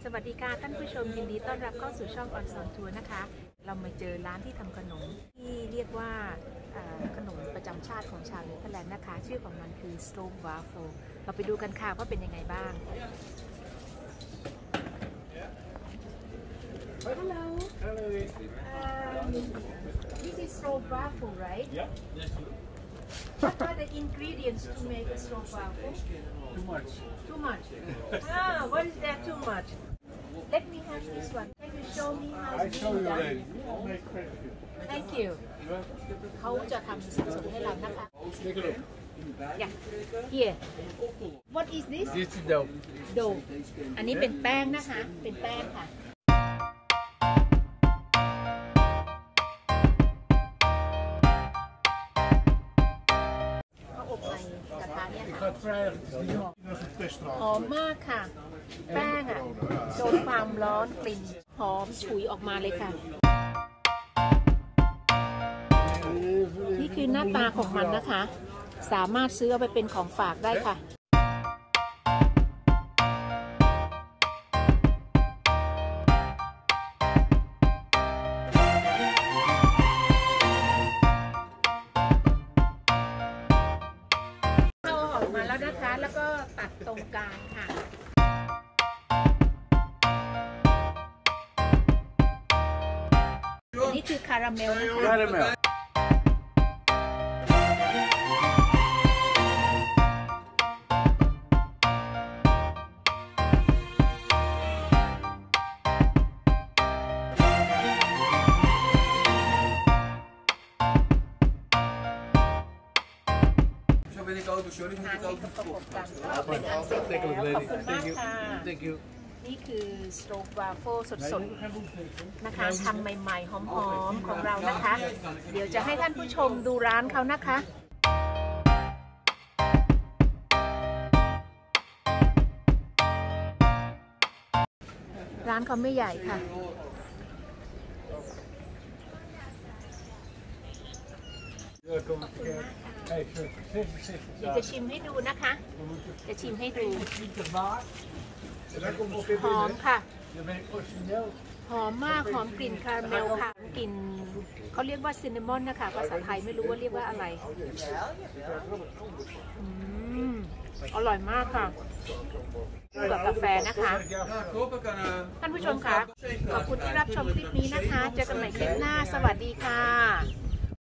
สวัสดีค่ะท่านผู้ชมยินดีต้อนรับเข้าสู่ช่องออนซอนทัวร์นะคะเรามาเจอร้านที่ทำขนมที่เรียกว่าขนมประจำชาติของชาวเนเธอร์แลนด์นะคะชื่อของมันคือ Stroopwafel เราไปดูกันค่ะว่าเป็นยังไงบ้าง Hello. Hello. This is Stroopwafel, right? Yep. What are the ingredients to make a Stroopwafel? Too much. Too much. What is that too much? Let me have this one. Can you show me how I it's show being you done? later. I'll make credit. Thank you. เขาจะทำสัดส่วนให้เรานะคะ Take a look. Yeah. Here. What is this? This is dough. Dough. อันนี้เป็นแป้งนะคะ เป็นแป้งค่ะเขาอบในกระทะเนี่ย Ik ค่ะ ga het vragen. Het is niet nog een teststraat. หอมมากค่ะ แป้งอ่ะโดนความร้อนกลิ่นหอมฉุยออกมาเลยค่ะ นี่คือหน้าตาของมันนะคะ สามารถซื้อเอาไปเป็นของฝากได้ค่ะเอาออกมาแล้วนะคะ แล้วก็ตัดตรงกลางค่ะอันนี้คือคาราเมลนะคะ Caramel. ทานให้ประกบกันก็เป็นอันเสร็จแล้วขอบคุณมากค่ะ Thank you. นี่คือสโตรกวาเฟิลสดๆนะคะทำใหม่ๆหอมๆของเรานะคะ เดี๋ยวจะให้ท่านผู้ชมดูร้านเขานะคะ ร้านเขาไม่ใหญ่ค่ะเดี๋ยวจะชิมให้ดูนะคะ จะชิมให้ดูหอมค่ะ หอมมากหอมกลิ่นคาราเมลค่ะกลิ่นเขาเรียกว่าซินนามอนนะคะภาษาไทยไม่รู้ว่าเรียกว่าอะไรอร่อยมากค่ะคู่กับกาแฟนะคะท่านผู้ชมคะขอบคุณที่รับชมคลิปนี้นะคะเจอกันใหม่คลิปหน้าสวัสดีค่ะ